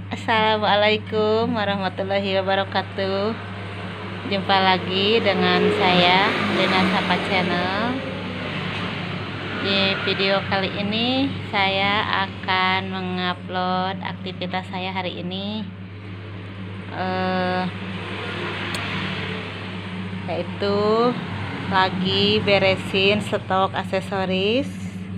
Assalamualaikum warahmatullahi wabarakatuh. Jumpa lagi dengan saya Lina Sapa Channel. Di video kali ini saya akan mengupload aktivitas saya hari ini, yaitu lagi beresin stok aksesoris.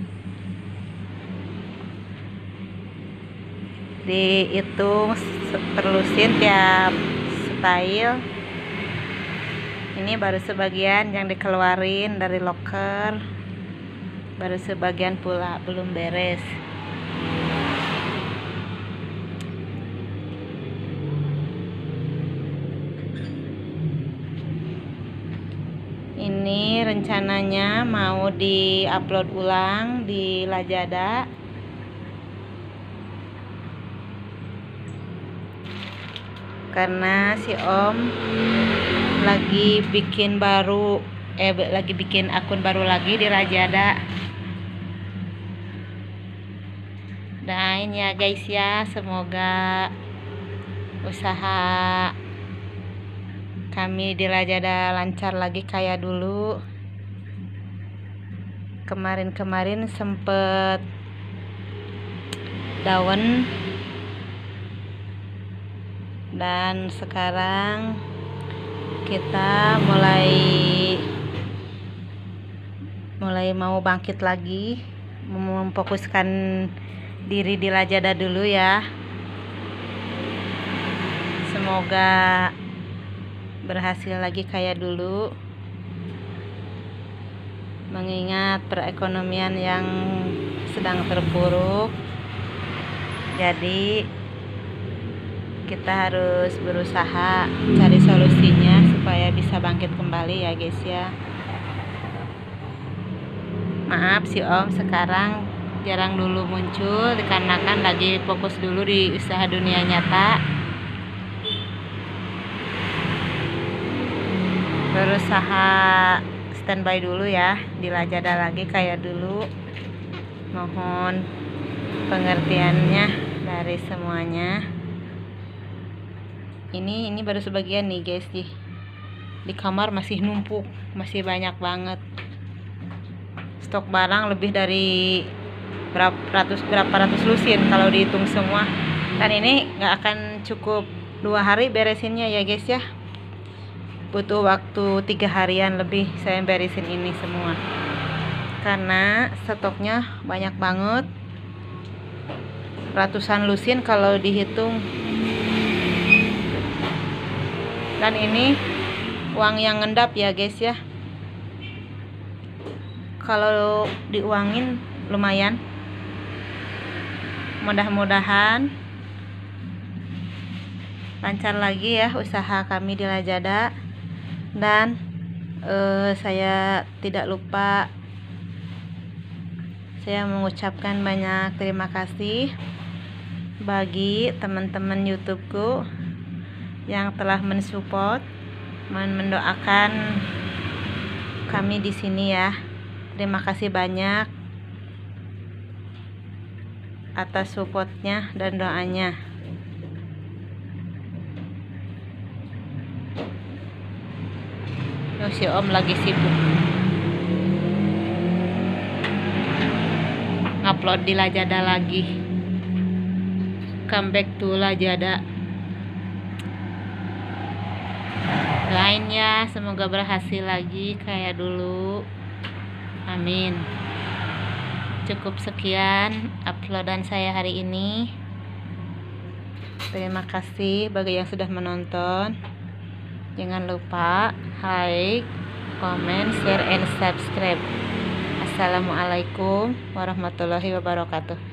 Dihitung terlusin tiap style. Ini baru sebagian yang dikeluarin dari loker, baru sebagian pula belum beres. Ini rencananya mau diupload ulang di Lazada, karena si Om lagi bikin akun baru lagi di Lazada. Doain ya guys ya, semoga usaha kami di Lazada lancar lagi kayak dulu. Kemarin sempet down, dan sekarang kita mulai mau bangkit lagi, memfokuskan diri di Lazada dulu ya. Semoga berhasil lagi kayak dulu, mengingat perekonomian yang sedang terpuruk. Jadi kita harus berusaha cari solusinya supaya bisa bangkit kembali ya guys ya. Maaf si Om sekarang jarang dulu muncul, dikarenakan lagi fokus dulu di usaha dunia nyata. Berusaha standby dulu ya di Lazada lagi kayak dulu. Mohon pengertiannya dari semuanya. Ini baru sebagian nih guys, di kamar masih numpuk, masih banyak banget. Stok barang lebih dari berapa ratus lusin kalau dihitung semua. Dan ini nggak akan cukup 2 hari beresinnya ya guys ya. Butuh waktu 3 harian lebih saya beresin ini semua, karena stoknya banyak banget, ratusan lusin kalau dihitung. Dan ini uang yang ngendap ya guys ya, kalau diuangin lumayan. Mudah-mudahan lancar lagi ya usaha kami di Lazada. Dan saya tidak lupa, saya mengucapkan banyak terima kasih bagi teman-teman YouTubeku yang telah mensupport, mendoakan kami di sini ya. Terima kasih banyak atas supportnya dan doanya. Si Om lagi sibuk ngupload di Lazada lagi, comeback to Lazada. Lainnya semoga berhasil lagi kayak dulu, amin. Cukup sekian uploadan saya hari ini. Terima kasih bagi yang sudah menonton. Jangan lupa like, comment, share, and subscribe. Assalamualaikum warahmatullahi wabarakatuh.